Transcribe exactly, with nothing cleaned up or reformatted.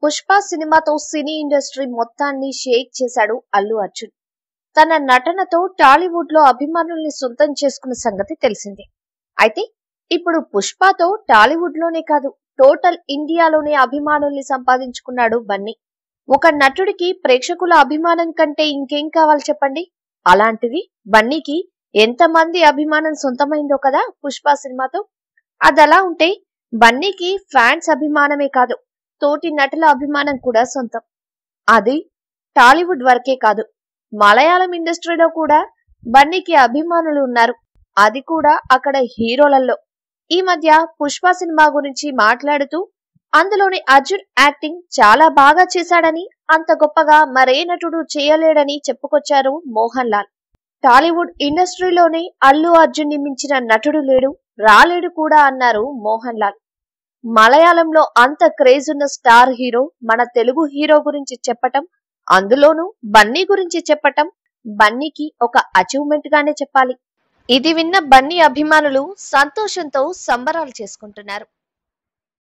పుష్ప సినిమాతో cine industry మొత్తాన్ని షేక్ చేశాడు అల్లు అర్జున్. తన నటనతో టాలీవుడ్ లో అభిమానుల్ని సొంతం చేసుకున్న సంగతి తెలిసిందే. అయితే ఇప్పుడు పుష్పతో టాలీవుడ్ లోనే కాదు, టోటల్ ఇండియాలోనే అభిమానుల్ని సంపాదించుకున్నాడు బన్నీ. ఒక నటుడికి ప్రేక్షకుల అభిమానం కంటే ఇంకేం కావాలి చెప్పండి. అలాంటిది బన్నీకి ఎంతమంది అభిమానం సొంతమైందో కదా పుష్ప సినిమాతో. అదలా ఉంటే బన్నీకి ఫ్యాన్స్ అభిమానమే కాదు, తోటి నటుల అభిమానం కూడా సొంతం. అది టాలీవుడ్ వరకే కాదు, మలయాళం ఇండస్ట్రీలో కూడా బన్నీకి అభిమానులు ఉన్నారు. అది కూడా అక్కడ హీరోలలో. ఈ మధ్య పుష్ప సినిమా గురించి మాట్లాడుతూ అందులోని అర్జున్ యాక్టింగ్ చాలా బాగా చేశాడని, అంత గొప్పగా మరే నటుడు చేయలేడని చెప్పుకొచ్చారు మోహన్ లాల్. టాలీవుడ్ ఇండస్ట్రీలోనే అల్లు అర్జున్ ని మించిన నటుడు లేడు, రాలేడు కూడా అన్నారు మోహన్ లాల్. మలయాళంలో అంత క్రేజ్ ఉన్న స్టార్ హీరో మన తెలుగు హీరో గురించి చెప్పటం, అందులోనూ బన్నీ గురించి చెప్పటం బన్నీకి ఒక అచీవ్మెంట్ గానే చెప్పాలి. ఇది విన్న బన్నీ అభిమానులు సంతోషంతో సంబరాలు చేసుకుంటున్నారు.